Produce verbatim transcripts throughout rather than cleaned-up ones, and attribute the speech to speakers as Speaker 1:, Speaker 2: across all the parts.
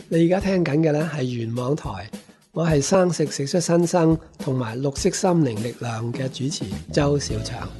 Speaker 1: 你而家聽緊嘅咧係原網台，我係生食食出新生同埋綠色心靈力量嘅主持周小祥。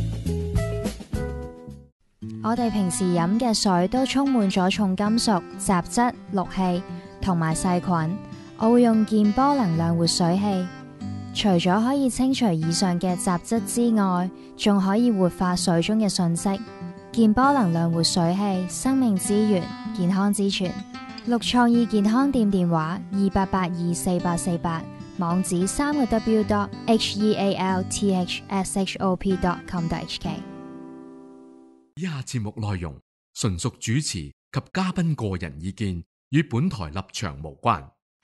Speaker 2: 我哋平時飲嘅水都充滿咗重金屬、雜質、氯氣同埋細菌。我會用健波能量活水器，除咗可以清除以上嘅雜質之外，仲可以活化水中嘅訊息。健波能量活水器，生命之源，健康之泉。綠創意健康店電話二八八二四八四八，網址三個 w dot h e a l t h s h o p dot com dot h k。
Speaker 3: 以下節目內容純屬主持及嘉賓個人意見，與本台立場無關。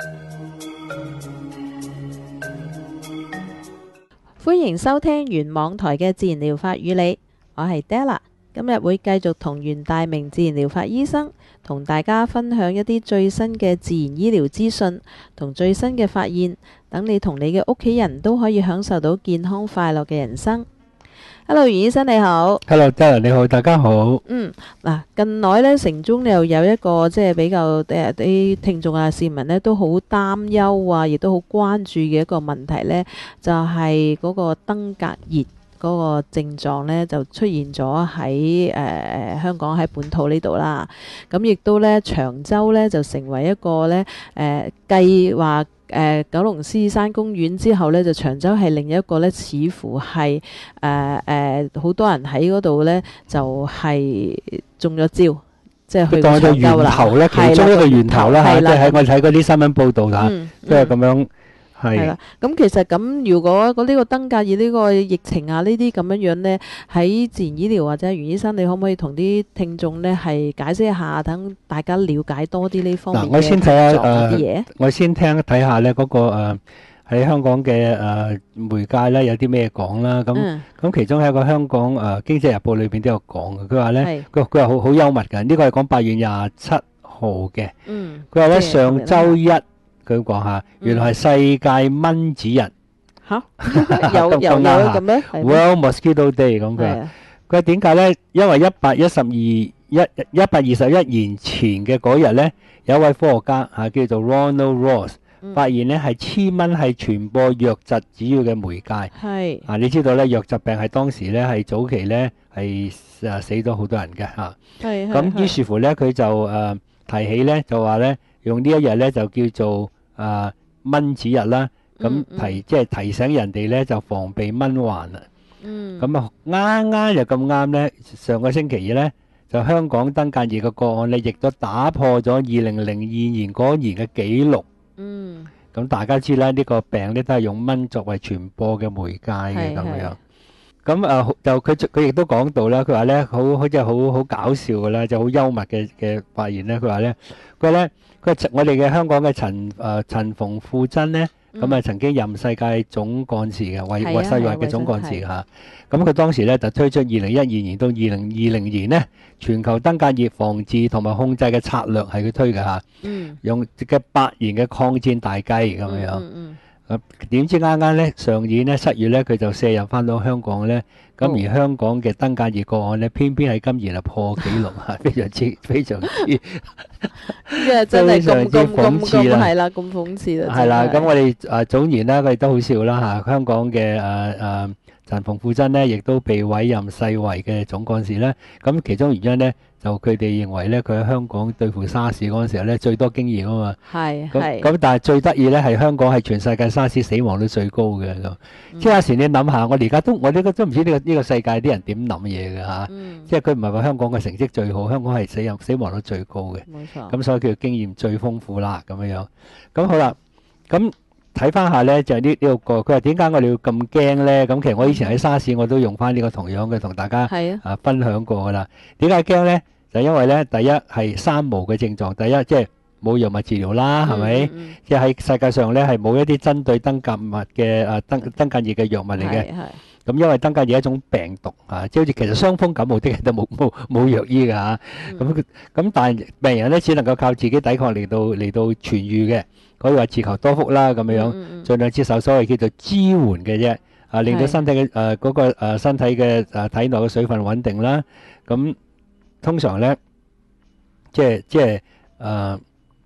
Speaker 4: 歡迎收聽原網台嘅自然療法與你，我係 Della。今日會繼續同袁大明自然療法醫生同大家分享一啲最新嘅自然醫療資訊同最新嘅發現，等你同你嘅屋企人都可以享受到健康快樂嘅人生。Hello， 袁醫生你好。
Speaker 5: Hello， Della 你好，大家好。
Speaker 4: 嗯，嗱，近來呢，城中又有一個即係比較誒啲聽眾啊市民呢都好擔憂啊，亦都好關注嘅一個問題呢，就係嗰個登革熱嗰個症狀呢，就出現咗喺誒香港喺本土呢度啦。咁亦都呢，長洲呢就成為一個呢誒計劃。誒九龍獅山公園之後呢，就長洲係另一個呢，似乎係誒誒好多人喺嗰度呢，就係中咗招，即係去長洲啦。當個源頭呢，
Speaker 5: 其中一個源頭啦嚇，即係喺我睇嗰啲新聞報導嚇，即係咁樣係啦。咁其實咁，如果嗰呢個登革熱呢個疫情啊，呢啲咁樣樣呢，喺自然醫療或者袁醫生，你可唔可以同啲聽眾呢係解釋一下，等大家了解多啲呢方面嘅症狀嗰啲嘢？ 我先聽睇下咧嗰個誒喺香港嘅誒媒介咧有啲咩講啦。咁咁其中喺個香港誒經濟日報裏邊都有講嘅。佢話咧，佢佢話好好幽默嘅。呢個係講八月廿七號嘅。嗯。佢話咧上週一佢講下，原來係世界蚊子日。
Speaker 4: 嚇？有有有咁咩
Speaker 5: ？World Mosquito Day 咁佢話。佢話點解咧？因為一百一十二一一百二十一年前嘅嗰日咧，有一位科學家嚇叫做 Ronald Ross。發現咧係黐蚊係傳播瘧疾主要嘅媒介。係啊，你知道咧瘧疾病係當時咧係早期咧係誒死咗好多人嘅嚇。係咁於是乎咧佢就誒提起咧就話咧用呢一日咧就叫做誒蚊子日啦。咁提即係提醒人哋咧就防備蚊患啦。嗯。咁啊啱啱就咁啱咧，上個星期二咧就香港登革熱嘅個案咧亦都打破咗二零零二年嗰年嘅紀錄。嗯，咁大家知啦，呢個病咧都係用蚊作為傳播嘅媒介嘅咁樣。咁誒就佢佢亦都講到啦，佢話咧好好即係好好搞笑嘅啦，就好幽默嘅嘅發現咧。佢話咧，佢話咧，佢我哋嘅香港嘅陳誒陳馮富珍咧，咁啊曾經任世界總幹事嘅，為為世衛嘅總幹事嚇。咁佢當時咧就推出二零一二年到二零二零年咧全球登革熱防治同埋控制嘅策略係佢推嘅嚇。嗯。用嘅百年嘅抗戰大計咁樣。嗯嗯。咁點知啱啱咧上年咧七月咧佢就卸任翻到香港咧，咁而香港嘅登革熱個案咧偏偏喺今年啊破紀錄嚇，非常之非常之。即
Speaker 4: 係真係咁咁咁咁係啦，咁諷刺啦。
Speaker 5: 係啦，咁我哋誒總言啦，佢哋都好笑啦嚇，香港嘅誒誒。陳馮富珍咧，亦都被委任世衛嘅總幹事咧。咁其中原因咧，就佢哋認為咧，佢喺香港對付沙士嗰陣時候咧，最多經驗啊嘛。係係。咁但係最得意咧，係香港係全世界沙士死亡率最高嘅咁。即係有時你諗下，我哋而家都我呢個都唔知呢個呢個世界啲人點諗嘢嘅嚇。嗯。即係佢唔係話香港嘅成績最好，香港係死人死亡率最高嘅。冇錯。咁所以佢經驗最豐富啦，咁樣樣。咁好啦，咁。睇翻下咧，就係呢呢個佢話點解我哋要咁驚咧？咁其實我以前喺沙士我都用翻呢個同樣嘅同大家啊分享過噶啦。點解驚咧？就因為咧，第一係三無嘅症狀，第一即係冇藥物治療啦，係咪？即係喺世界上咧係冇一啲針對登革物嘅啊登登革熱嘅藥物嚟嘅。咁因為登革熱係一種病毒啊，即係好似其實傷風感冒啲人都冇冇冇藥醫㗎嚇。咁咁但係病人咧只能夠靠自己抵抗嚟到嚟到痊癒嘅。可以話自求多福啦咁樣樣，盡量接受所謂叫做支援嘅啫，啊令到身體嘅誒嗰個誒身體嘅誒體內嘅水分穩定啦。咁通常咧，即係即係誒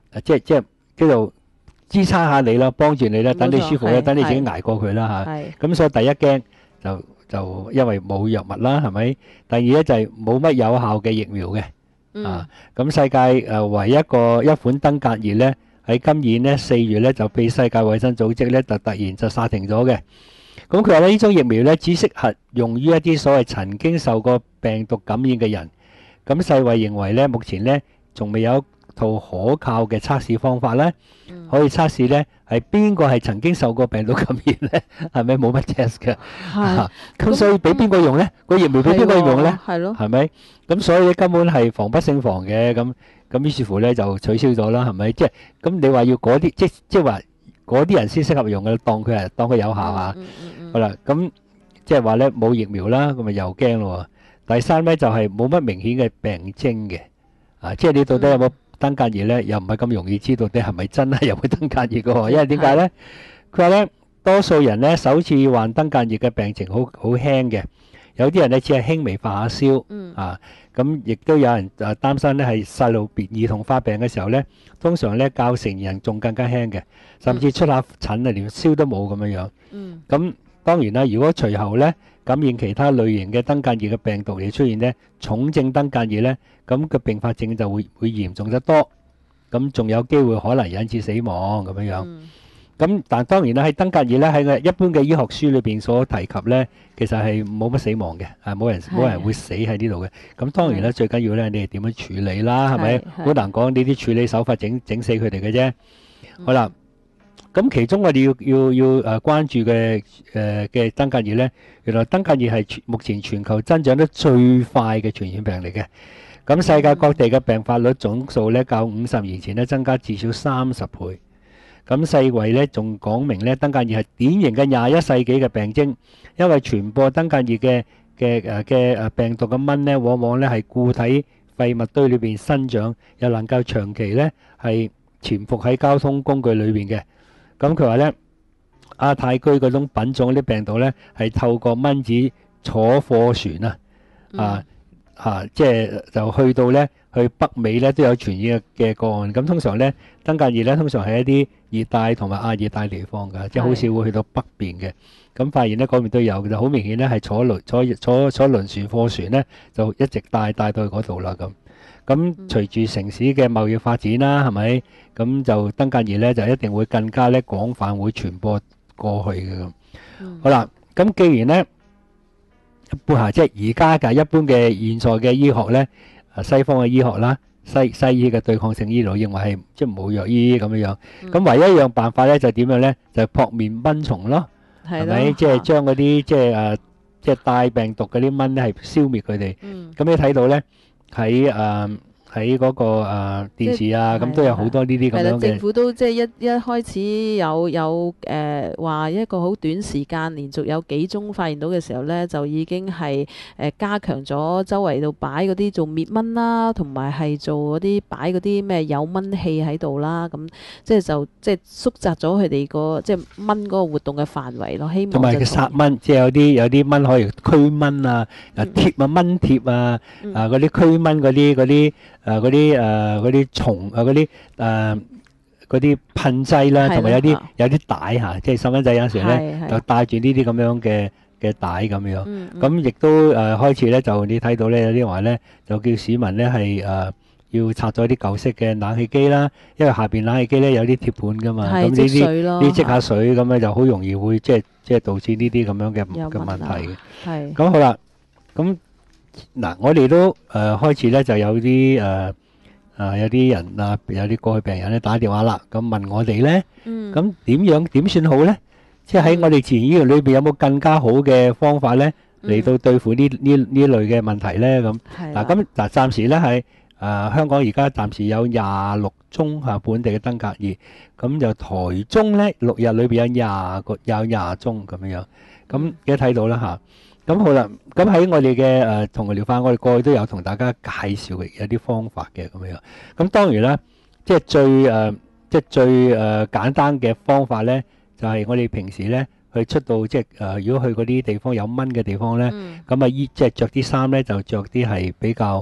Speaker 5: 即係即係叫做支撐下你啦，幫住你啦，等你舒服啦，
Speaker 4: 冇錯
Speaker 5: 等你自己
Speaker 4: 係
Speaker 5: 捱過佢啦嚇。
Speaker 4: 係
Speaker 5: 咁所以第一驚就就因為冇藥物啦，係咪？第二咧就係冇乜有效嘅疫苗嘅。
Speaker 4: 嗯
Speaker 5: 啊，咁世界誒唯一一個一款登革熱咧，喺今年咧四月咧就被世界衛生組織咧就突然就剎停咗嘅。咁佢話咧呢種疫苗咧只適合用於一啲所謂曾經受過病毒感染嘅人。咁世衛認為咧，目前咧仲未有一套可靠嘅測試方法咧，可以測試咧係邊個係曾經受過病毒感染咧，係咪冇乜 test 嘅？
Speaker 4: 係
Speaker 5: 咁所以俾邊個用咧？個疫苗俾邊個用咧？
Speaker 4: 係咯，
Speaker 5: 係咪？咁所以根本係防不勝防嘅。咁咁於是乎咧就取消咗啦，係咪？即係咁你話要嗰啲，即即係話嗰啲人先適合用嘅，當佢係當佢有效啊。
Speaker 4: 嗯嗯嗯
Speaker 5: 好啦，咁即係話咧冇疫苗啦，咁咪又驚咯喎。第三咧就係冇乜明顯嘅病徵嘅，啊，即係你到底有冇登革熱咧？又唔係咁容易知道你係咪真係有冇登革熱嘅喎。因為點解咧？佢話咧多數人咧首次患登革熱嘅病情好好輕嘅。有啲人咧只係輕微發下燒，
Speaker 4: 嗯
Speaker 5: 啊，咁亦都有人誒擔心咧係細路別兒童發病嘅時候咧，通常咧較成人仲更加輕嘅，甚至出下疹啊，連燒都冇咁樣樣。
Speaker 4: 嗯
Speaker 5: 咁當然啦，如果隨後咧感染其他類型嘅登革熱嘅病毒而出現咧重症登革熱咧，咁個併發症就會會嚴重得多，咁仲有機會可能引致死亡咁樣樣。
Speaker 4: 嗯
Speaker 5: 咁但當然啦，喺登革熱咧喺個一般嘅醫學書裏邊所提及咧，其實係冇乜死亡嘅，啊冇人冇人會死喺呢度嘅。咁當然咧，最緊要咧你係點樣處理啦，係咪？
Speaker 4: 係係
Speaker 5: 好難講呢啲處理手法整整死佢哋嘅啫。好啦，咁其中我哋要要要誒關注嘅誒嘅登革熱咧，原來登革熱係全目前全球增長得最快嘅傳染病嚟嘅。咁世界各地嘅病發率總數咧，較五十年前咧增加至少三十倍。咁世衛咧仲講明咧，登革熱係典型嘅廿一世紀嘅病徵，因為傳播登革熱嘅嘅誒嘅誒病毒嘅蚊咧，往往咧係固體廢物堆裏邊生長，又能夠長期咧係潛伏喺交通工具裏邊嘅。咁佢話咧，亞太區嗰種品種啲病毒咧係透過蚊子坐貨船啊，啊啊，即係就去到咧去北美咧都有傳染嘅個案。咁通常咧登革熱咧通常係一啲熱帶同埋亞熱帶地方㗎，即係好少會去到北邊嘅。咁發現咧嗰邊都有嘅，就好明顯咧係坐輪坐坐坐輪船貨船咧就一直帶帶到去嗰度啦咁。咁隨住城市嘅貿易發展啦，係咪？咁就登革熱咧就一定會更加咧廣泛會傳播過去嘅咁。好啦，咁既然咧一般嚇，即係而家嘅一般嘅現在嘅醫學咧，啊西方嘅醫學啦。西西醫嘅對抗性醫療認為係即係冇藥醫咁樣樣，咁唯一一樣辦法咧就點樣咧？就撲滅蚊蟲咯，係咪？即係將嗰啲即係誒即係帶病毒嗰啲蚊咧係消滅佢哋。咁你睇到咧喺誒喺嗰個誒電視啊，咁都有好多呢啲咁樣嘅。
Speaker 4: 政府都即係一一開始有有誒話一個好短時間連續有幾宗發現到嘅時候咧，就已經係誒加強咗周圍度擺嗰啲做滅蚊啦，同埋係做嗰啲擺嗰啲咩有蚊器喺度啦，咁即係就即係縮窄咗佢哋個即係蚊嗰個活動嘅範圍咯。希望
Speaker 5: 同埋佢殺蚊，即係有啲有啲蚊可以驅蚊啊，啊貼啊蚊貼啊，啊嗰啲驅蚊嗰啲嗰啲。誒嗰啲誒嗰啲蟲啊嗰啲誒嗰啲噴劑啦，同埋有啲有啲帶嚇，即係細蚊仔有陣時咧就帶住呢啲咁樣嘅嘅帶咁樣，咁亦都誒開始咧就你睇到咧有啲話咧就叫市民咧係誒要拆咗啲舊式嘅冷氣機啦，因為下邊冷氣機咧有啲鐵盤噶嘛，咁呢啲呢積下水咁咧就好容易會即係即係導致呢啲咁樣嘅嘅問題嘅。係咁好啦，咁。嗱，我哋都誒、呃、開始咧就有啲誒誒有啲人啊，有啲過去病人咧打電話啦，咁問我哋咧，咁點、嗯、樣點算好咧？即係喺我哋自然醫療裏邊有冇更加好嘅方法咧嚟到對付呢呢呢類嘅問題咧？咁嗱，咁嗱暫時咧係誒香港而家暫時有廿六宗嚇本地嘅登革熱，咁就台中咧六日裏邊有廿個有廿宗咁樣樣，咁而家睇到啦嚇。咁好啦，咁喺我哋嘅誒同佢療法，我哋過去都有同大家介紹嘅有啲方法嘅咁樣。咁當然啦，即係最誒，即係最誒簡單嘅方法咧，就係我哋平時咧去出到即係誒，如果去嗰啲地方有蚊嘅地方咧，咁啊依即係著啲衫咧就著啲係比較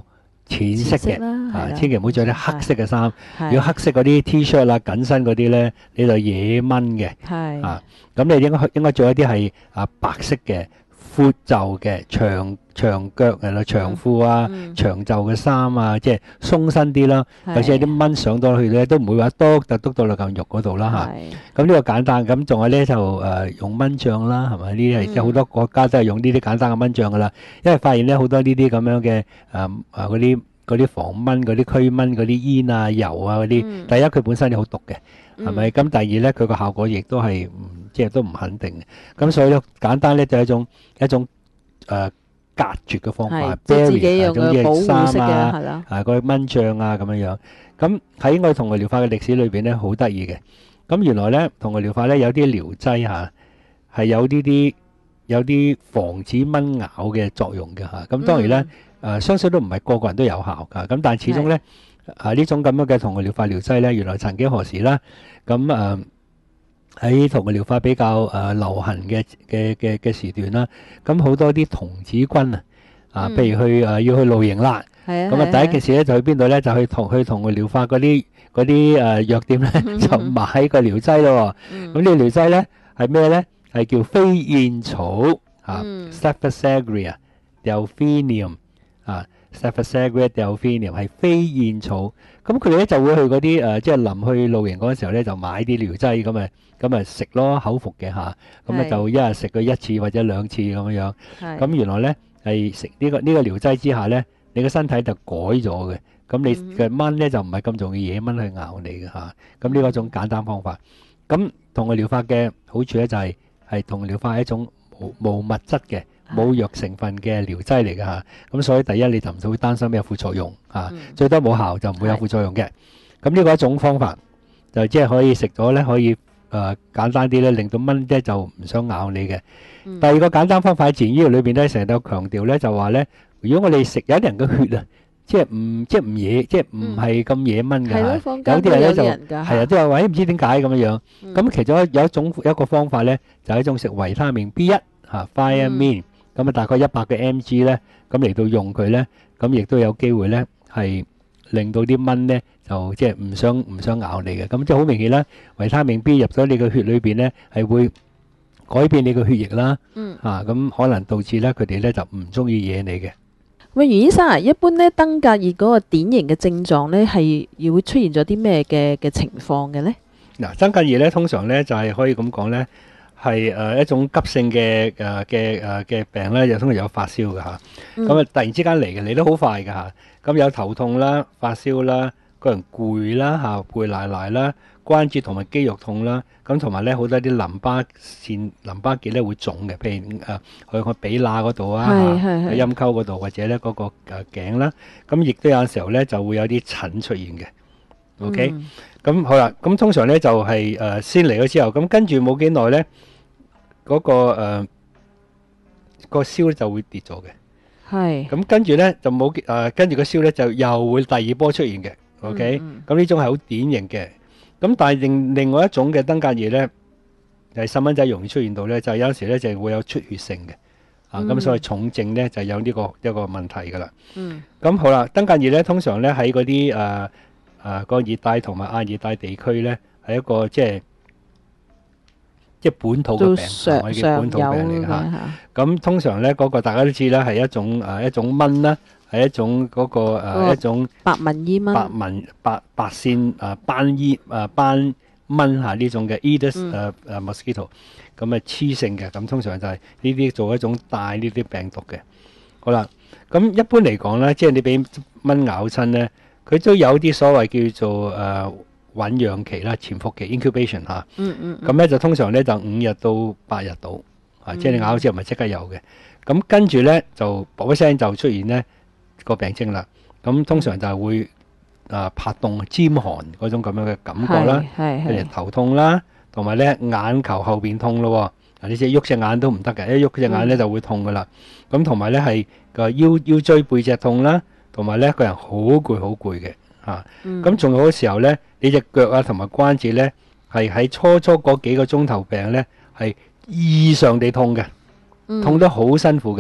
Speaker 5: 淺色嘅，啊，
Speaker 4: 淺色啦係啦
Speaker 5: 千祈唔好着啲黑色嘅衫。
Speaker 4: 係
Speaker 5: 如果黑色嗰啲 T-shirt 啦、緊身嗰啲咧，你就惹蚊嘅。
Speaker 4: 係
Speaker 5: 啊，咁你應該應該着一啲係啊白色嘅闊袖嘅長長腳係啦，長褲啊、
Speaker 4: 嗯
Speaker 5: 長袖嘅衫啊，即係鬆身啲啦。
Speaker 4: 係
Speaker 5: 有時有啲蚊上到去咧，都唔會話篤就篤到落嚿肉嗰度啦嚇。
Speaker 4: 係
Speaker 5: 咁呢個簡單，咁仲有咧就誒、呃、用蚊帳啦，係咪？呢啲係即係好多國家都係用呢啲簡單嘅蚊帳噶啦。因為發現咧好多呢啲咁樣嘅誒誒嗰啲嗰啲防蚊、嗰啲驅蚊、嗰啲煙啊、油啊嗰啲，
Speaker 4: 嗯
Speaker 5: 第一佢本身係好毒嘅，係咪？
Speaker 4: 嗯
Speaker 5: 咁第二咧佢個效果亦都係唔即係都唔肯定嘅。咁所以咧簡單咧就係一種一種誒、呃、隔絕嘅方法
Speaker 4: 係即係自己
Speaker 5: barrier
Speaker 4: 用
Speaker 5: 總之
Speaker 4: 嘅保護
Speaker 5: 衫
Speaker 4: 式嘅
Speaker 5: 啊
Speaker 4: 係啦，
Speaker 5: 啊個蚊帳啊咁樣樣。咁喺我哋同類療法嘅歷史裏邊咧，好得意嘅。咁原來咧同類療法咧有啲療劑嚇係有啲啲有啲防止蚊咬嘅作用嘅嚇。咁當然咧誒、呃，相信都唔係個個人都有效㗎。咁但係始終咧啊呢種咁樣嘅同類療法療劑咧，原來曾幾何時啦，咁誒喺同類療法比較誒、呃、流行嘅嘅嘅嘅時段啦，咁好多啲童子軍啊啊，譬如去誒、呃、要去露營啦。
Speaker 4: 係啊，
Speaker 5: 咁啊，第一件事咧就去邊度咧？就去同去同佢療法嗰啲嗰啲誒藥店咧，就買個療劑咯。咁呢個療劑咧係咩咧？係叫飛燕草啊 Sapphire delphinium 啊 Sapphire delphinium 係飛燕草。咁佢哋咧就會去嗰啲誒，即係臨去露營嗰陣時候咧，就買啲療劑咁啊，咁啊食咯，口服嘅嚇。咁啊
Speaker 4: 係
Speaker 5: 就一日食佢一次或者兩次咁樣樣。
Speaker 4: 係
Speaker 5: 咁原來咧係食呢個呢個療劑之下咧。你個身體就改咗嘅，咁你嘅蚊咧就唔係咁容易惹蚊去咬你嘅嚇。咁呢個一種簡單方法。咁同類療法嘅好處咧就係係同類療法係一種無無物質嘅冇藥成分嘅療劑嚟嘅嚇。咁所以第一你就唔會擔心有副作用嚇，最多冇效就唔會有副作用嘅。咁呢個一種方法就即係可以食咗咧，可以誒簡單啲咧，令到蚊咧就唔想咬你嘅。第二個簡單方法喺自然醫療裏邊咧，成日都強調咧就話咧。如果我哋食有啲人嘅血啊，即係唔即係唔惹，即係唔係咁惹蚊嘅。有啲人咧就係啊，都係話唔知點解咁樣樣。咁其中有一種有一個方法咧，就係一種食維他命 B 一嚇 Thiamine，咁啊大概一百嘅 mg 咧，咁嚟到用佢咧，咁亦都有機會咧係令到啲蚊咧就即係唔想唔想咬你嘅。咁即係好明顯啦，維他命 B 入咗你嘅血裏邊咧係會改變你嘅血液啦，嚇咁可能導致咧佢哋咧就唔中意惹你嘅。
Speaker 4: 喂，袁醫生啊，一般咧登革熱嗰個典型嘅症狀咧係要會出現咗啲咩嘅嘅情況嘅咧？
Speaker 5: 嗱，登革熱咧通常咧就係可以咁講咧，係誒一種急性嘅誒嘅誒嘅病咧，就通常有發燒嘅嚇。咁啊突然之間嚟嘅，嚟得好快嘅嚇。咁有頭痛啦、發燒啦、個人攰啦嚇、攰賴賴啦、關節同埋肌肉痛啦，咁同埋咧好多啲淋巴腺、淋巴結咧會腫嘅，譬如誒去個髀罅嗰度啊，喺陰溝嗰度或者咧嗰個誒頸啦，咁亦都有時候咧就會有啲疹出現嘅。OK，咁好啦，咁通常咧就係誒先嚟咗之後，咁跟住冇幾耐咧，嗰個誒個燒咧就會跌咗嘅。
Speaker 4: 係。
Speaker 5: 咁跟住咧就冇誒，跟住個燒咧就又會第二波出現嘅。OK，咁呢種係好典型嘅。咁但係另另外一種嘅登革熱咧，係細蚊仔容易出現到咧，就係有時咧就會有出血性嘅，啊咁所以重症咧就有呢個一個問題噶啦。
Speaker 4: 嗯。
Speaker 5: 咁好啦，登革熱咧通常咧喺嗰啲誒誒個熱帶同埋亞熱帶地區咧係一個即係即係本土嘅病，我哋叫本土病嚟嘅嚇。咁通常咧嗰個大家都知啦，係一種誒一種蚊啦。係一種嗰個誒一種
Speaker 4: 白紋伊蚊、
Speaker 5: 白紋白白線誒斑伊誒斑蚊嚇呢種嘅 Aedes 誒誒 mosquito，咁啊黐性嘅，咁通常就係呢啲做一種帶呢啲病毒嘅。好啦，咁一般嚟講咧，即係你俾蚊咬親咧，佢都有啲所謂叫做誒醖釀期啦、潛伏期 incubation 嚇。
Speaker 4: 嗯嗯。
Speaker 5: 咁咧就通常咧就五日到八日到，啊即係你咬咗之後唔係即刻有嘅。咁跟住咧就啵一聲就出現咧個病徵啦，咁通常就係會啊拍凍、尖寒嗰種咁樣嘅感覺啦，譬如頭痛啦，同埋咧眼球後邊痛咯，啊你只喐隻眼都唔得嘅，一喐隻眼咧就會痛噶啦。咁同埋咧係個腰腰椎背脊痛啦，同埋咧個人好攰好攰嘅嚇。咁仲有嘅時候咧，你隻腳啊同埋關節咧係喺初初嗰幾個鐘頭病咧係異常地痛嘅，痛得好辛苦嘅。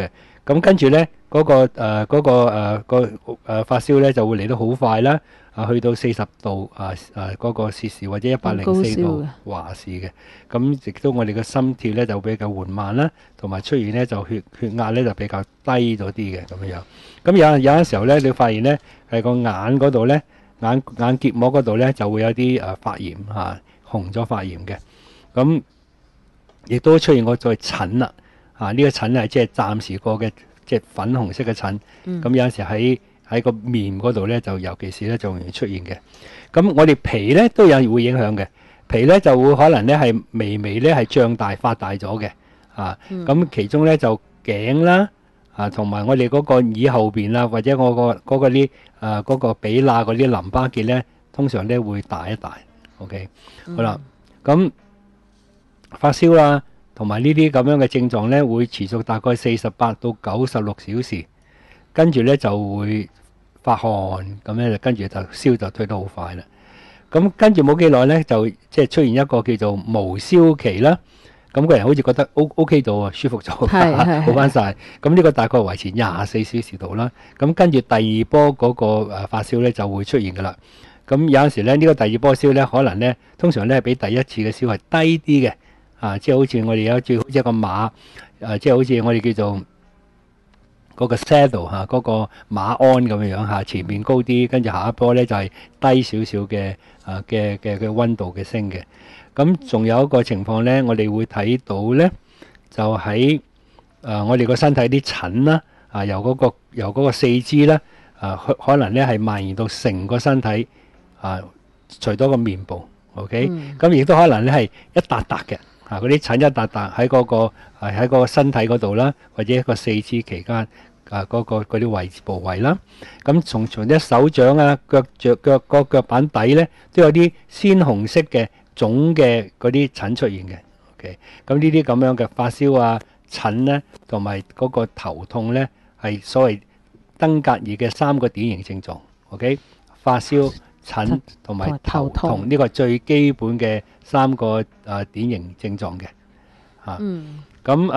Speaker 5: 咁跟住咧嗰個誒嗰個誒個誒發燒咧就會嚟得好快啦，啊去到四十度啊啊嗰個攝氏或者一百零四度華氏嘅，咁亦都我哋嘅心跳咧就比較緩慢啦，同埋出現咧就血血壓咧就比較低咗啲嘅咁樣樣。咁有有陣時候咧，你發現咧係個眼嗰度咧眼眼結膜嗰度咧就會有啲誒發炎嚇，紅咗發炎嘅，咁亦都出現過再疹啦。啊！呢、這個疹係即係暫時過嘅，即係粉紅色嘅疹。咁、嗯、有陣時喺喺個面嗰度咧，就尤其是咧就容易出現嘅。咁我哋皮咧都有會影響嘅，皮咧就會可能咧係微微咧係脹大發大咗嘅。啊，咁、嗯、其中咧就頸啦，啊同埋我哋嗰個耳後邊啦，或者我、那個嗰個啲誒嗰個髀罅嗰啲淋巴結咧，通常咧會大一大。OK，、嗯、好啦，咁發燒啦。同埋呢啲咁樣嘅症狀咧，會持續大概四十八到九十六小時，跟住咧就會發汗，咁咧就跟住就燒就退得好快啦。咁跟住冇幾耐咧，就即係出現一個叫做無燒期啦。咁個人好似覺得 O O K 到啊，舒服咗，好翻晒。咁呢個大概維持廿四小時度啦。咁跟住第二波嗰個誒發燒咧就會出現噶啦。咁有陣時咧呢、這個第二波燒咧，可能咧通常咧比第一次嘅燒係低啲嘅。啊，即係好似我哋有最好似一個馬，啊，即係好似我哋叫做嗰個 saddle 嚇，嗰個馬鞍咁樣樣嚇，前面高啲，跟住下一波咧就係低少少嘅啊嘅嘅嘅溫度嘅升嘅。咁仲有一個情況咧，我哋會睇到咧，就喺啊我哋個身體啲疹啦，啊由嗰個由嗰個四肢啦，啊可可能咧係蔓延到成個身體啊，除咗個面部 ，OK，咁亦都可能咧係一笪笪嘅。啊！嗰啲疹一笪笪喺嗰個係喺個身體嗰度啦，或者一個四肢期間啊嗰、嗰個嗰啲位置部位啦。咁從從啲手掌啊、腳腳腳個腳板底咧，都有啲鮮紅色嘅腫嘅嗰啲疹出現嘅。OK，咁呢啲咁樣嘅發燒啊、疹咧，同埋嗰個頭痛咧，係所謂登革熱嘅三個典型症狀。OK， 發燒、疹同埋頭痛，呢個係最基本嘅三個誒、呃、典型症狀嘅嚇。咁誒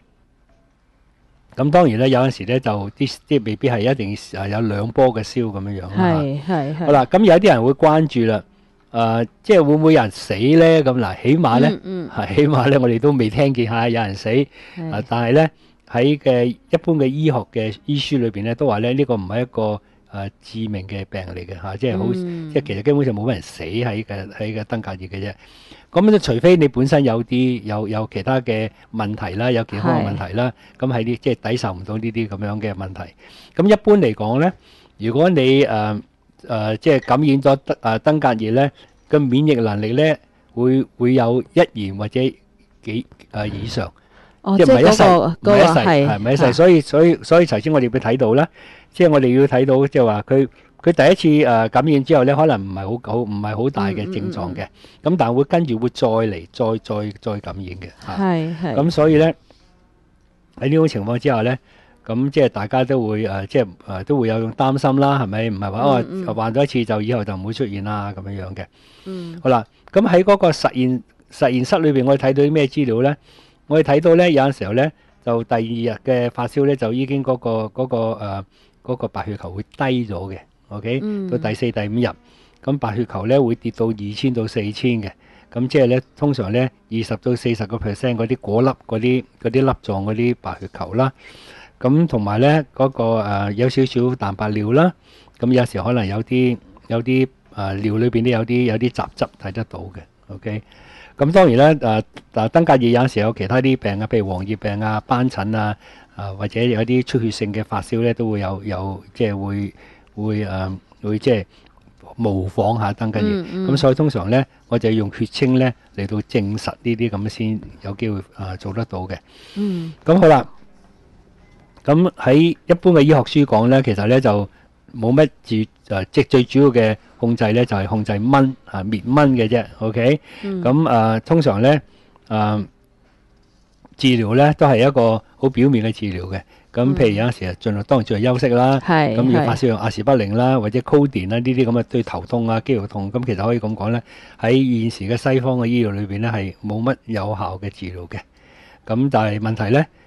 Speaker 5: 咁當然咧，有陣時咧就啲啲未必係一定誒有兩波嘅燒咁樣樣。係係係。好啦，咁有啲人會關注啦，誒、呃、即係會唔會有人死咧？咁嗱，起碼咧，嗯嗯、起碼咧，我哋都未聽見嚇有人死。啊，但係咧喺嘅一般嘅醫學嘅醫書裏邊咧，都話咧呢、呢個唔係一個誒致命嘅病嚟嘅嚇，即係好，嗯、即係其實基本上冇乜人死喺嘅喺嘅登革熱嘅啫。咁就除非你本身有啲有有其他嘅問題啦，有健康嘅問題啦，咁喺啲即係抵受唔到呢啲咁樣嘅問題。咁一般嚟講咧，如果你誒誒、呃呃、即係感染咗登誒登革熱咧，個免疫能力咧會會有一年或者幾誒、呃、以上。哦、即係唔係一世，唔係一世，係唔係一世？所以所以所以頭先我哋會睇到啦，即係我哋要睇到即係話佢佢第一次誒感染之後咧，可能唔係好好唔係好大嘅症狀嘅，咁、嗯嗯、但係會跟住會再嚟再再再感染嘅。係係。咁所以咧喺呢種情況之下咧，咁即係大家都會誒即係誒都會有種擔心啦，係咪？唔係話哦患咗一次就以後就唔會出現啦咁樣樣嘅。嗯。好啦，咁喺嗰個實驗實驗室裏邊，我哋睇到啲咩資料咧？我哋睇到咧，有陣時候咧，就第二日嘅發燒咧，就已經嗰、那個嗰、那個誒嗰、呃那個白血球會低咗嘅。OK，、嗯、到第四、第五日，咁白血球咧會跌到二千到四千嘅。咁即係咧，通常咧二十到四十個 percent 嗰啲果粒嗰啲嗰啲粒狀嗰啲白血球啦。咁同埋咧嗰個、呃、有少少蛋白尿啦。咁有時可能有啲有啲誒、呃、尿裏邊都有啲有啲雜質睇得到嘅。OK。咁當然啦，誒誒登革熱有陣時有其他啲病啊，譬如黃熱病啊、斑疹啊，啊或者有啲出血性嘅發燒咧，都會有有即係會會誒、呃、會即係模仿下登革熱。咁、嗯嗯、所以通常咧，我就用血清咧嚟到證實呢啲咁先有機會啊做得到嘅。嗯。咁好啦，咁喺一般嘅醫學書講咧，其實咧就冇乜治誒，即係最主要嘅。控制咧就係、是、控制蚊啊滅蚊嘅啫 ，OK，咁誒、嗯呃、通常咧誒、呃、治療咧都係一個好表面嘅治療嘅，咁譬如有陣時啊盡量當然盡量休息啦，咁要發燒用阿士匹靈啦，或者 Codeine 啦呢啲咁嘅對頭痛啊肌肉痛，咁其實可以咁講咧，喺現時嘅西方嘅醫療裏邊咧係冇乜有效嘅治療嘅，咁但係問題咧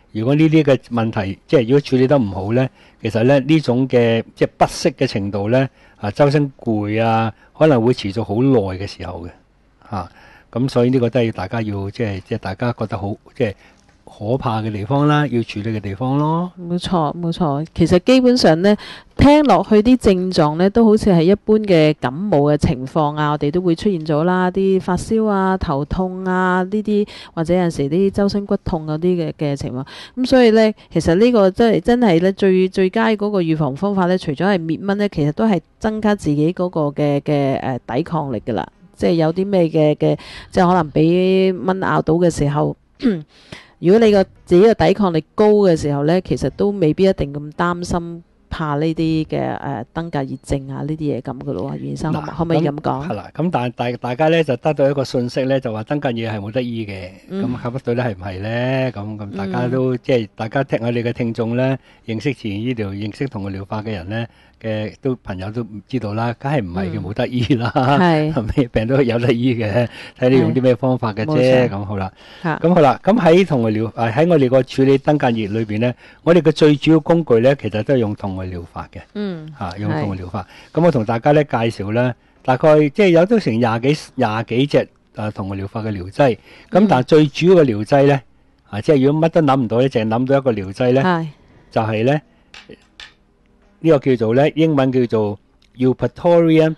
Speaker 5: 如果呢啲嘅問題，即係如果處理得唔好咧，其實咧呢種嘅即係不適嘅程度咧，啊周身攰啊，可能會持續好耐嘅時候嘅，嚇。咁所以呢個都係大家要即係即係大家覺得好即係可怕嘅地方啦，要處理嘅地方咯。
Speaker 4: 冇錯冇錯，其實基本上呢，聽落去啲症狀呢，都好似係一般嘅感冒嘅情況啊，我哋都會出現咗啦，啲發燒啊、頭痛啊呢啲，或者有陣時啲周身骨痛嗰啲嘅嘅情況。咁所以呢，其實呢個真係真係咧最最佳嗰個預防方法呢，除咗係滅蚊呢，其實都係增加自己嗰個嘅嘅誒抵抗力㗎啦。即係有啲咩嘅嘅，即係可能俾蚊咬到嘅時候。如果你個自己嘅抵抗力高嘅時候呢，其實都未必一定咁擔心怕呢啲嘅誒登革熱症啊呢啲嘢咁嘅咯。袁醫生可唔可以咁講？
Speaker 5: 係啦，咁但係大大家呢就得到一個信息呢，就話登革熱係冇得醫嘅。咁合不對咧係唔係呢？咁咁大家都、嗯、即係大家聽我哋嘅聽眾呢，認識自然醫療、認識同個療法嘅人呢。嘅都朋友都唔知道啦，梗係唔係叫冇得醫啦，係咩病都有得醫嘅，睇你用啲咩方法嘅啫。咁好啦，咁好啦，咁喺同外療誒喺我哋個處理登革熱裏邊咧，我哋嘅最主要工具咧，其實都係用同外療法嘅。嗯，嚇用同外療法。咁我同大家咧介紹咧，大概即係有都成廿幾廿幾隻誒同外療法嘅療劑。咁但係最主要嘅療劑咧，啊即係如果乜都諗唔到咧，淨係諗到一個療劑咧，就係咧。呢個叫做咧，英文叫做 Eupatorium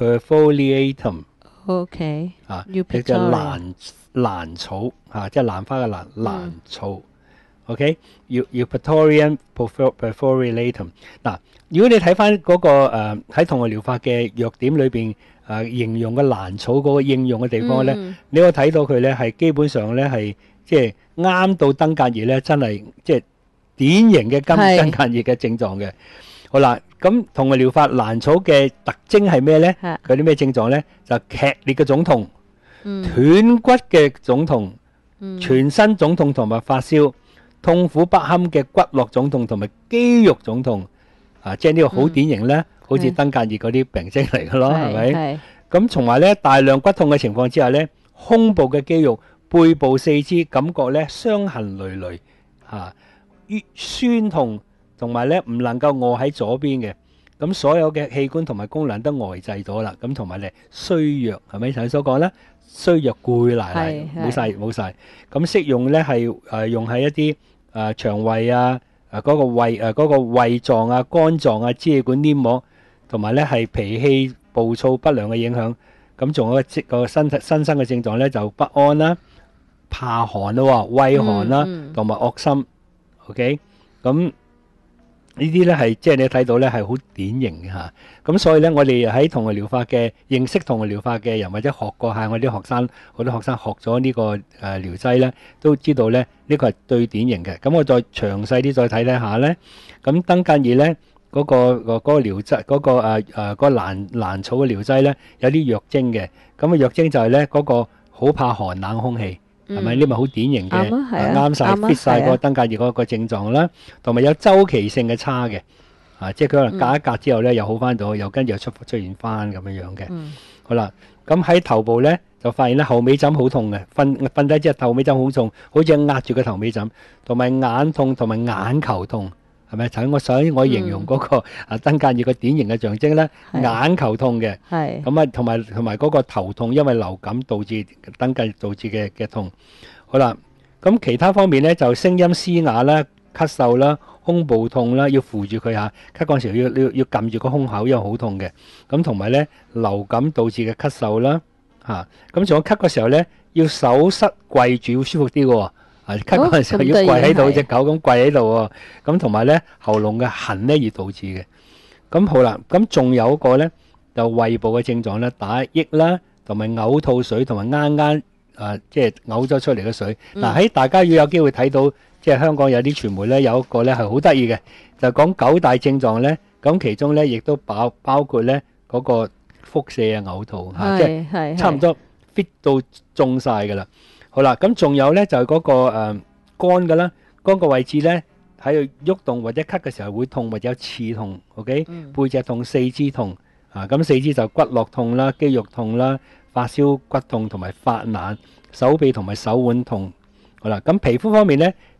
Speaker 5: perfoliatum。OK。啊，叫蘭蘭草嚇，即係蘭花嘅蘭蘭草。OK。Eupatorium perfoliatum。嗱，如果你睇翻嗰個誒喺同外療法嘅藥典裏邊誒形容嘅蘭草嗰個應用嘅地方咧，你可以睇到佢咧係基本上咧係即係啱到登革熱咧，真係即係典型嘅登登革熱嘅症狀嘅。好啦，咁同外療法蘭草嘅特徵係咩咧？佢啲咩症狀咧？就劇烈嘅腫痛、斷骨嘅腫痛、全身腫痛同埋發燒、痛苦不堪嘅骨骼腫痛同埋肌肉腫痛。啊，即係呢個好典型咧，好似登革熱嗰啲病徵嚟嘅咯，係咪？咁同埋咧，大量骨痛嘅情況之下咧，胸部嘅肌肉、背部四肢感覺咧傷痕累累，嚇，酸痛。同埋咧唔能夠臥喺左邊嘅，咁所有嘅器官同埋功能都呆滯咗啦。咁同埋咧衰弱，係咪頭先所講咧？衰弱攰賴賴，冇晒冇晒。咁適用咧係誒用喺一啲誒腸胃啊、誒嗰個胃誒嗰個胃臟啊、肝臟啊、支氣管黏膜，同埋咧係脾氣暴躁不良嘅影響。咁仲有個即個身體新生嘅症狀咧就不安啦、怕寒啦、畏寒啦，同埋惡心。OK，咁。呢啲咧係即係你睇到咧係好典型嘅嚇，咁所以咧我哋喺同外療法嘅認識同外療法嘅人或者學過下我啲學生，好多學生學咗呢個誒療劑咧，都知道咧呢個係最典型嘅。咁我再詳細啲再睇睇下咧，咁登革熱咧嗰個個嗰個療劑嗰個誒誒嗰個蘭蘭草嘅療劑咧有啲藥徵嘅，咁嘅藥徵就係咧嗰個好怕寒冷空氣。係咪呢？咪好典型嘅，啱晒 fit 晒嗰個登革熱嗰個症狀啦，同埋有周期性嘅差嘅，啊，即係佢可能隔一隔之後咧又好翻到，又跟住又出出現翻咁樣樣嘅。嗯、好啦，咁喺頭部咧就發現咧後尾枕好痛嘅，瞓瞓低之後頭尾枕好痛，好似壓住個頭尾枕，同埋眼痛同埋眼球痛。係咪？頭先我想我形容嗰個啊登革熱個典型嘅象徵咧，眼球痛嘅，咁啊同埋同埋嗰個頭痛，因為流感導致登革熱導致嘅嘅痛。好啦，咁其他方面咧就聲音嘶啞啦、咳嗽啦、胸部痛啦，要扶住佢嚇，咳嗰陣時要要要撳住個胸口，因為好痛嘅。咁同埋咧流感導致嘅咳嗽啦，嚇，咁仲有咳嘅時候咧要手膝跪住會舒服啲嘅喎。啊！咳嗰陣時候要跪喺度，隻狗咁跪喺度喎。咁同埋咧喉嚨嘅痕咧而導致嘅。咁好啦，咁仲有一個咧就胃部嘅症狀咧，打嗝啦，同埋嘔吐水，同埋啱啱啊，即係嘔咗出嚟嘅水。嗱喺大家要有機會睇到，即係香港有啲傳媒咧有一個咧係好得意嘅，就講九大症狀咧。咁其中咧亦都包包括咧嗰個腹瀉啊、嘔吐嚇，即係差唔多 fit 到中曬㗎啦。好啦，咁仲有咧就係嗰個誒肝嘅啦，肝個位置咧喺度喐動或者咳嘅時候會痛或者有刺痛 ，OK？背脊痛、四肢痛啊，咁四肢就骨骼痛啦、肌肉痛啦、發燒、骨痛同埋發冷，手臂同埋手腕痛。好啦，咁皮膚方面咧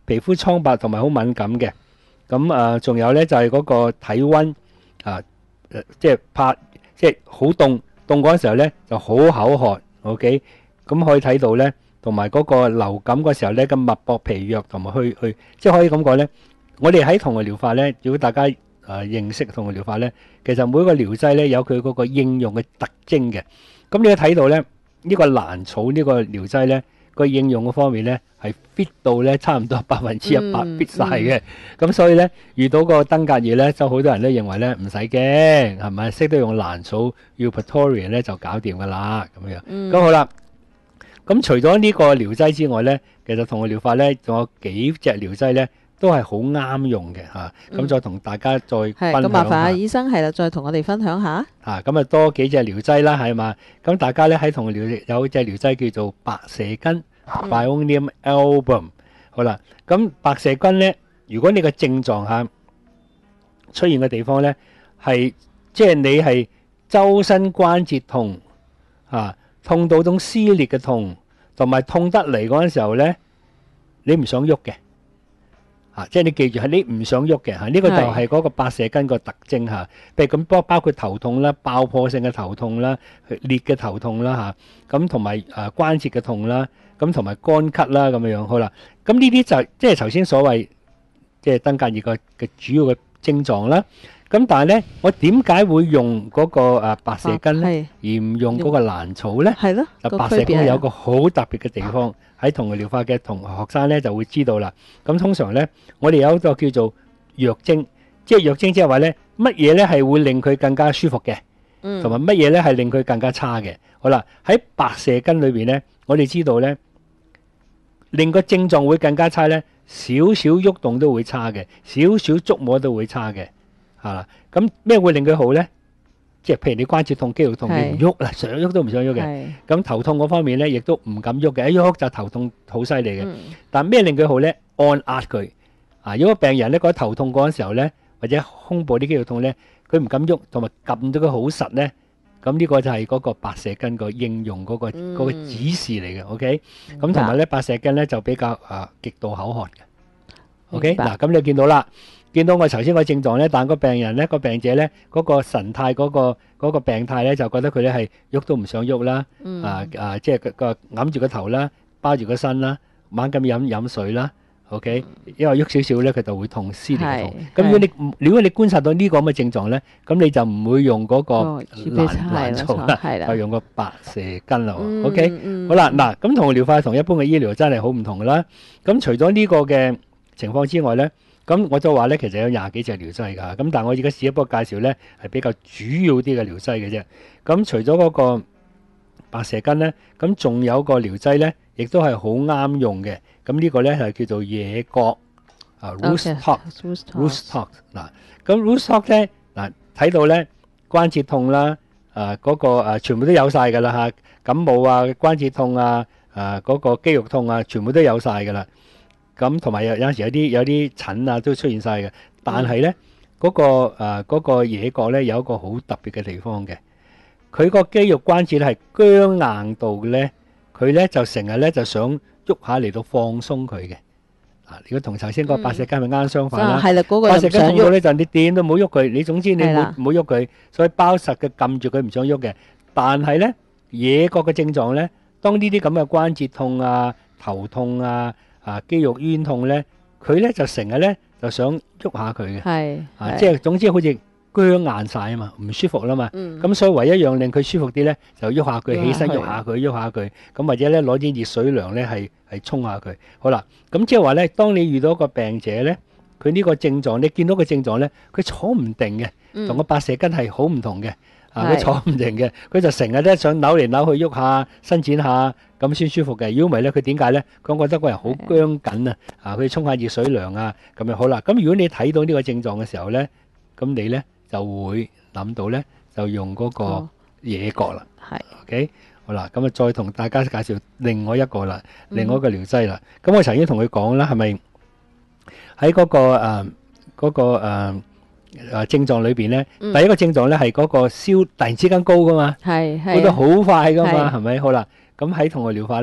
Speaker 5: 皮膚蒼白同埋好敏感嘅。咁啊，仲有咧就係嗰個體温啊，即係怕即係好凍，凍嗰陣時候咧就好口渴。OK，咁可以睇到咧，同埋嗰個流感嗰時候咧，咁脈搏疲弱同埋去去，即係可以咁講咧。我哋喺同類療法咧，如果大家誒認識同類療法咧，其實每個療劑咧有佢嗰個應用嘅特徵嘅。咁你睇到咧，呢個蘭草呢個療劑咧，個應用嘅方面咧係 fit 到咧差唔多百分之一百 fit 晒嘅。咁所以咧遇到個登革熱咧，就好多人都認為咧唔使驚，係咪識得用蘭草 Eupatorium 咧就搞掂噶啦咁樣。咁好啦，咁除咗呢個療劑之外咧，其實同類療法咧仲有幾隻療劑咧都係好啱用嘅嚇。咁再同大家再分享下。咁麻煩阿醫生係啦，再同我哋分享下。嚇，咁啊多幾隻療劑啦，係嘛？咁大家咧喺同療有隻療劑叫做白蛇根 Bionium album。好啦，咁白蛇根咧，如果你個症狀下出現嘅地方咧，係即係你係周身關節痛嚇，痛到種撕裂嘅痛，同埋痛得嚟嗰陣時候咧，你唔想喐嘅。啊！即係你記住係你唔想喐嘅嚇，呢個就係嗰個白蛇根個特徵嚇。譬如咁包包括頭痛啦、爆破性嘅頭痛啦、裂嘅頭痛啦嚇，咁同埋誒關節嘅痛啦，咁同埋乾咳啦咁樣樣。好啦，咁呢啲就即係頭先所謂即係登革熱個嘅主要嘅症狀啦。咁但係咧，我點解會用嗰個誒白蛇根咧，而唔用嗰個蘭草咧？係咯，就白蛇根有個好特別嘅地方。喺同類療法嘅同學生咧就會知道啦。咁通常咧，我哋有一個叫做藥精，即係藥精即係話咧，乜嘢咧係會令佢更加舒服嘅，同埋乜嘢咧係令佢更加差嘅。好啦，喺白蛇根裏邊咧，我哋知道咧，令個症狀會更加差咧，少少喐動都會差嘅，少少觸摸都會差嘅。係啦，咁咩會令佢好咧？即係譬如你關節痛、肌肉痛，你唔喐啦，想喐都唔想喐嘅。咁頭痛嗰方面咧，亦都唔敢喐嘅，一喐就頭痛好犀利嘅。但咩令佢好咧？按壓佢啊！如果病人咧覺得頭痛嗰陣時候咧，或者胸部啲肌肉痛咧，佢唔敢喐，同埋撳到佢好實咧，咁呢個就係嗰個白蛇根個應用嗰個嗰個指示嚟嘅。OK，咁同埋咧白蛇根咧就比較啊極度口渴嘅。OK，嗱咁你見到啦。見到我頭先個症狀咧，但個病人咧、個病者咧嗰、嗰個神態嗰、嗰個嗰、嗰個病態咧，就覺得佢咧係喐都唔想喐啦，嗯、啊啊即係個個揞住個頭啦，包住個身啦，猛咁飲飲水啦 ，OK，、嗯、因為喐少少咧佢就會痛撕裂痛。咁如果你如果你觀察到呢個咁嘅症狀咧，咁你就唔會用嗰個蘭蘭草啦，就用個白蛇根啦。嗯、OK，、嗯、好啦，嗱咁同療法同一般嘅醫療真係好唔同噶啦。咁除咗呢個嘅情況之外咧。咁我就話咧，其實有廿幾隻療劑㗎。咁但係我而家試一波介紹咧，係比較主要啲嘅療劑嘅啫。咁除咗嗰個白蛇根咧，咁仲有個療劑咧，亦都係好啱用嘅。咁呢個咧係叫做野葛啊 ，Rhus tox，Rhus tox 嗱。咁 Rhus tox 咧嗱，睇到咧關節痛啦，啊嗰個啊全部都有晒㗎啦嚇，感冒啊、關節痛啊、啊嗰個肌肉痛啊，全部都有晒㗎啦。咁同埋有有陣時有啲有啲疹啊都出現晒嘅，但係咧嗰個誒嗰個野葛咧有一個好特別嘅地方嘅，佢個肌肉關節咧係僵硬度嘅咧，佢咧就成日咧就想喐下嚟到放鬆佢嘅。啊，如果同頭先嗰個白蛇根咪啱相反啦，係啦，嗰個白蛇根痛到咧就你點都冇喐佢，你總之你冇冇喐佢，所以包實嘅撳住佢唔想喐嘅。但係咧野葛嘅症狀咧，當呢啲咁嘅關節痛啊、頭痛啊。啊，肌肉酸痛咧，佢咧就成日咧就想喐下佢嘅，係啊，即係總之好似僵硬晒啊嘛，唔舒服啦嘛，咁、嗯、所以唯一一樣令佢舒服啲咧，就喐下佢，起身喐下佢，喐下佢，咁或者咧攞啲熱水涼咧係係沖下佢，好啦，咁即係話咧，當你遇到一個病者咧，佢呢個症狀，你見到個症狀咧，佢坐唔定嘅，同個白蛇根係好唔同嘅。啊！佢坐唔定嘅，佢就成日咧想扭嚟扭去喐下、伸展下，咁先舒服嘅。如果唔係咧，佢點解咧？佢覺得個人好僵緊啊！啊，佢沖下熱水涼啊，咁樣好啦。咁如果你睇到呢個症狀嘅時候咧，咁你咧就會諗到咧，就用嗰個野葛啦。係、哦、，OK， 好啦。咁啊，再同大家介紹另外一個啦，另外一個療劑啦。咁、嗯、我曾經同佢講啦，係咪喺嗰個誒嗰、呃嗰個誒？呃誒症狀裏邊咧，第一個症狀咧係嗰個燒突然之間高噶嘛，係高得好快噶嘛，係咪？好啦，咁喺同類療法咧，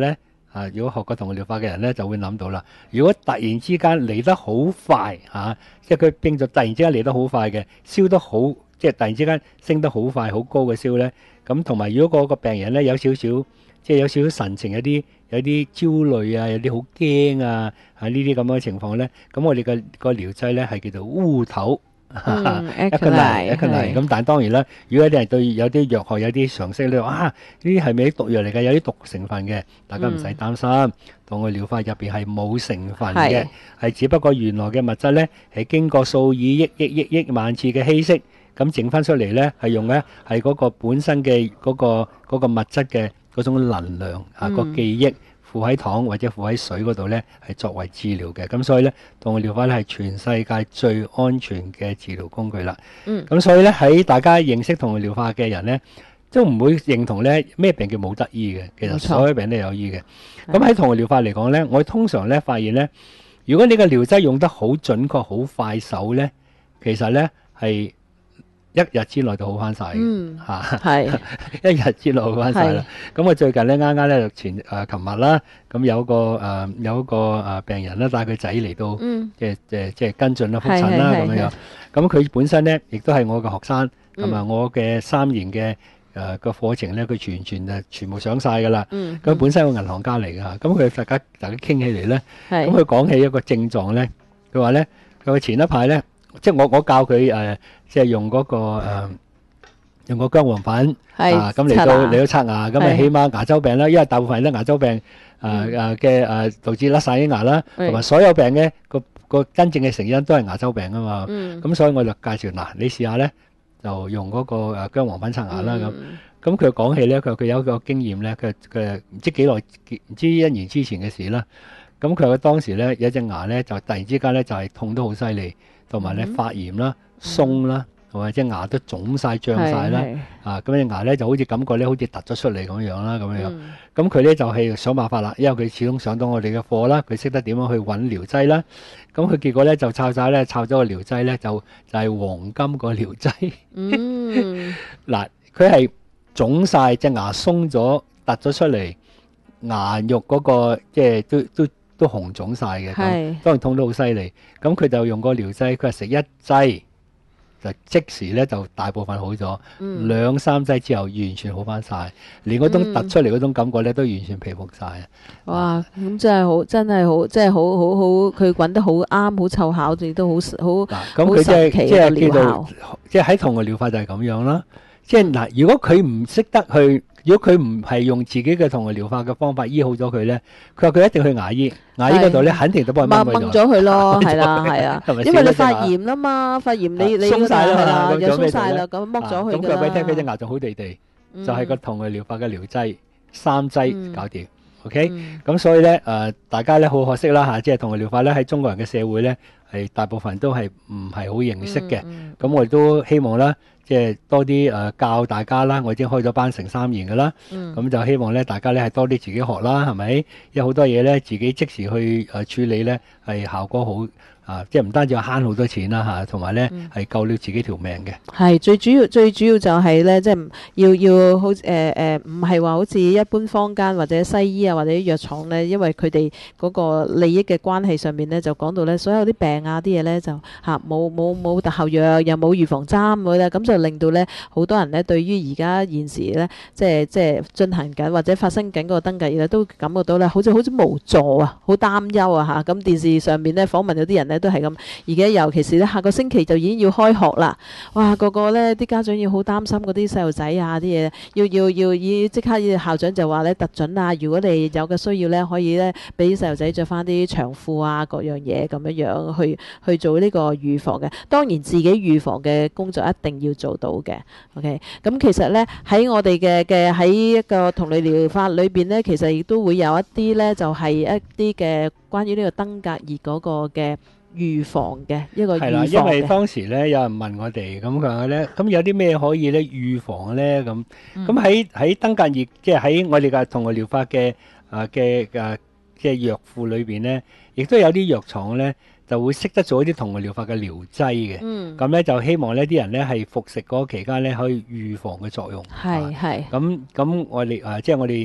Speaker 5: 啊，如果學過同療法嘅人咧，就會諗到啦。如果突然之間嚟得好快嚇、啊，即係佢病就突然之間嚟得好快嘅，燒得好，即係突然之間升得好快、好高嘅燒咧，咁同埋如果嗰個病人咧有少少，即係有少少神情有啲有啲焦慮啊，有啲好驚啊，啊呢啲咁樣嘅情況咧，咁我哋嘅個療劑咧係叫做烏頭。
Speaker 4: 嗯
Speaker 5: 一個嚟一個嚟，咁但係當然啦，如果有啲人對有啲藥學有啲常識，你話啊呢啲係咪啲毒藥嚟嘅？有啲毒成分嘅，大家唔使擔心。同個療法入邊係冇成分嘅，係只不過原來嘅物質咧係經過數以億億億億萬次嘅稀釋，咁整翻出嚟咧係用咧係嗰個本身嘅嗰個嗰個物質嘅嗰種能量啊個記憶。附喺糖或者附喺水嗰度咧，係作為治療嘅。咁所以咧，同個療法咧係全世界最安全嘅治療工具啦。嗯。咁所以咧，喺大家認識同個療法嘅人咧，都唔會認同咧咩病叫冇得醫嘅。其實所有病都有醫嘅。咁喺同個療法嚟講咧，我通常咧發現咧，如果你個療劑用得好準確、好快手咧，其實咧係一日之內就好翻晒嘅嚇，係一日之內好翻晒啦。咁我最近咧啱啱咧前誒琴日啦，咁有個誒有一個誒病人咧帶佢仔嚟到，即係即係即係跟進啦、復診啦咁樣樣。咁佢本身咧亦都係我嘅學生，咁啊我嘅三年嘅誒個課程咧，佢全全誒全部上晒㗎啦。咁本身係個銀行家嚟㗎，咁佢大家大家傾起嚟咧，咁佢講起一個症狀咧，佢話咧佢前一排咧。即係我我教佢誒、呃，即係用嗰、那個、呃、用個薑黃粉啊，咁嚟到嚟到刷牙，咁啊起碼牙周病啦，因為大部分人都牙周病誒誒嘅誒導致甩晒啲牙啦，同埋所有病嘅個個真正嘅成因都係牙周病啊嘛。咁、嗯、所以我就介紹嗱，你試下咧就用嗰個誒薑黃粉刷牙啦咁。咁佢講起咧，佢佢有一個經驗咧，佢佢唔知幾耐，唔知一年之前嘅事啦。咁佢話當時咧有一隻牙咧就突然之間咧就係痛得好犀利。同埋咧發炎啦、鬆啦，同埋隻牙都腫晒、脹晒啦，啊咁隻牙咧就好似感覺咧好似突咗出嚟咁樣啦，咁樣。咁佢咧就係想辦法啦，因為佢始終上到我哋嘅課啦，佢識得點樣去揾療劑啦。咁佢結果咧就抄晒咧，抄咗個療劑咧就就係黃金個療劑。嗯，嗱，佢係腫晒，隻牙鬆咗，突咗出嚟，牙肉嗰個即係都都。都紅腫晒嘅，咁當然痛得好犀利。咁佢就用個療劑，佢係食一劑就即時咧就大部分好咗，嗯、兩三劑之後完全好翻晒，連嗰種突出嚟嗰種感覺咧都完全皮復晒。
Speaker 4: 哇！咁、嗯、真係好，真係好，即係好好好，佢揾得好啱，好湊巧，亦都好好好神奇嘅療效。
Speaker 5: 即係喺同個療法就係咁樣啦。即係嗱，如果佢唔識得去。如果佢唔係用自己嘅同個療法嘅方法醫好咗佢咧，佢話佢一定去牙醫，牙醫嗰度咧肯定都幫佢掹
Speaker 4: 咗佢咯，係啦係啊，因為你發炎啦嘛，發炎你你
Speaker 5: 鬆晒啦，
Speaker 4: 又鬆晒啦，咁剝咗佢㗎啦。
Speaker 5: 咁佢俾聽佢隻牙仲好地地，就係個同個療法嘅療劑三劑搞掂。OK，咁所以咧誒，大家咧好可惜啦嚇，即係同個療法咧喺中國人嘅社會咧係大部分都係唔係好認識嘅。咁我哋都希望啦。即係多啲誒、呃、教大家啦，我已經開咗班成三年㗎啦，咁、嗯、就希望咧大家咧係多啲自己學啦，係咪？因為好多嘢咧自己即時去誒、呃、處理咧係效果好啊！即係唔單止慳好多錢啦嚇，同埋咧係救了自己條命嘅。
Speaker 4: 係最主要最主要就係咧，即係要要好誒誒，唔係話好似一般坊間或者西醫啊或者藥廠咧，因為佢哋嗰個利益嘅關係上面咧，就講到咧所有啲病啊啲嘢咧就嚇冇冇冇特效藥，又冇預防針嗰啲，咁就令到咧好多人咧對於而家現時咧即係即係進行緊或者發生緊嗰個登記咧，都感覺到咧好似好似無助啊，好擔憂啊嚇！咁電視上面咧訪問有啲人咧都係咁，而家尤其是咧下個星期就已經要開學啦，哇！個個咧啲家長要好擔心嗰啲細路仔啊啲嘢，要要要要即刻要校長就話咧特准啊，如果你有嘅需要咧，可以咧俾細路仔着翻啲長褲啊各樣嘢咁樣樣去去做呢個預防嘅。當然自己預防嘅工作一定要做到嘅。OK，咁其實咧喺我哋嘅嘅喺一個同類療法裏邊咧，其實亦都會有一啲咧就係一啲嘅關於呢個登革熱嗰個嘅預防嘅一個預防嘅。係啦，
Speaker 5: 因為當時咧有人問我哋咁佢話咧，咁有啲咩可以咧預防咧咁？咁喺喺登革熱，即係喺我哋嘅同類療法嘅啊嘅嘅嘅藥庫裏邊咧，亦都有啲藥廠咧就會識得做一啲同類療法嘅療劑嘅。嗯。咁咧就希望呢啲人咧係服食嗰個期間咧可以預防嘅作用。係係。咁咁我哋啊，即係我哋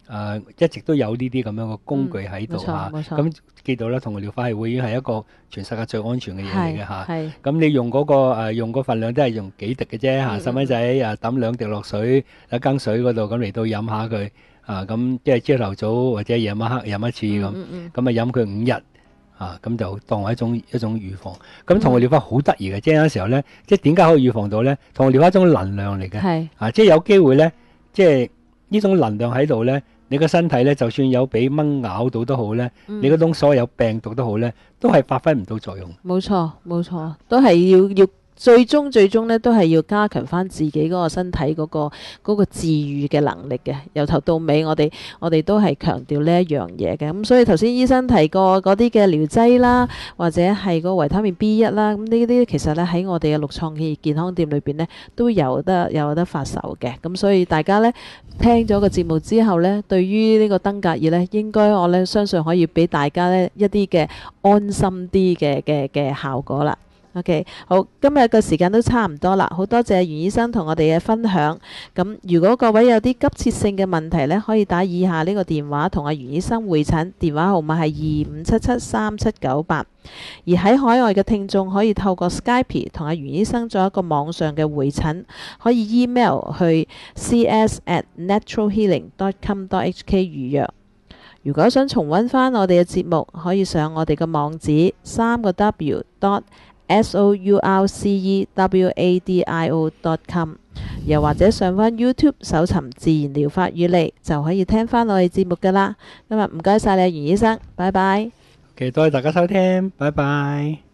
Speaker 5: 誒一直都有呢啲咁樣嘅工具喺度
Speaker 4: 嗯冇錯
Speaker 5: 嚇。
Speaker 4: 冇錯
Speaker 5: 咁記到啦，同療法係會已經係一個全世界最安全嘅嘢嚟嘅嚇。
Speaker 4: 係
Speaker 5: 咁你用嗰、個、呃、用個份量都係用幾滴嘅啫嚇，
Speaker 4: 嗯
Speaker 5: 細蚊仔誒抌兩滴落水一羹水嗰度，咁嚟到飲下佢啊，咁即係朝頭早或者夜晚黑飲一次咁，
Speaker 4: 嗯嗯
Speaker 5: 咁啊飲佢五日啊，咁就當為一種一種預防。咁同個療法好得意嘅，即係有陣時候咧，即係點解可以預防到咧？同個療法一種能量嚟嘅，
Speaker 4: 係
Speaker 5: 啊，即係有機會咧，即係呢種能量喺度咧，你個身體咧，就算有俾蚊咬到都好咧，
Speaker 4: 嗯
Speaker 5: 你嗰種所有病毒都好咧，都係發揮唔到作用。
Speaker 4: 冇錯冇錯，都係要要最終最終咧，都係要加強翻自己嗰個身體嗰、個嗰、個治愈嘅能力嘅。由頭到尾，我哋我哋都係強調呢一樣嘢嘅。咁所以頭先醫生提過嗰啲嘅療劑啦，或者係個維他命 B 一啦，咁呢啲其實咧喺我哋嘅六創嘅健康店裏邊呢，都有得有得發售嘅。咁所以大家呢，聽咗個節目之後呢，對於呢個登革熱呢，應該我呢相信可以俾大家呢一啲嘅安心啲嘅嘅嘅效果啦。OK， 好，今日嘅時間都差唔多啦，好多謝袁醫生同我哋嘅分享。咁如果各位有啲急切性嘅問題呢，可以打以下呢個電話同阿袁醫生會診，電話號碼係二五七七三七九八。而喺海外嘅聽眾可以透過 Skype 同阿袁醫生做一個網上嘅會診，可以 email 去 c s at natural healing dot com dot h k 預約。如果想重溫翻我哋嘅節目，可以上我哋嘅網址三個 w dot s o u r c e w a d i o dot com， 又或者上翻 YouTube 搜尋自然療法與你，就可以聽翻我哋節目噶啦。今日唔該晒你，袁醫生，拜拜。
Speaker 5: 其實多謝大家收聽，拜拜。